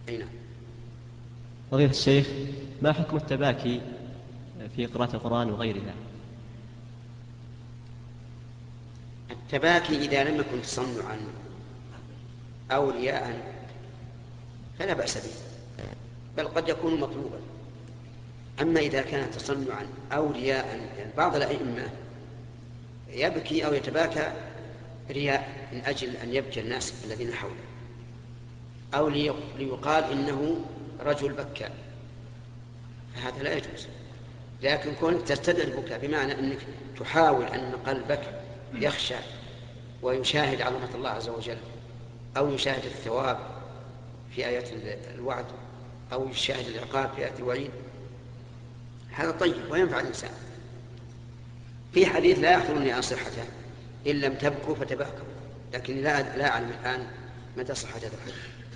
أي نعم. فضيلة الشيخ، ما حكم التباكي في قراءة القرآن وغيرها؟ التباكي إذا لم يكن تصنعا أو رياء فلا بأس به، بل قد يكون مطلوبا. أما إذا كان تصنعا أو رياء، يعني بعض الأئمة يبكي أو يتباكى رياء من أجل أن يبكي الناس الذين حوله، أو ليقال إنه رجل بكاء، فهذا لا يجوز. لكن كونك تستدعي البكاء بمعنى أنك تحاول أن قلبك يخشى ويشاهد عظمة الله عز وجل، أو يشاهد الثواب في آيات الوعد، أو يشاهد العقاب في آيات الوعيد، هذا طيب وينفع الإنسان. في حديث لا يحضرني عن صحته إن لم تبكوا فتباكوا، لكن لا أعلم الآن متى صحة هذا الحديث.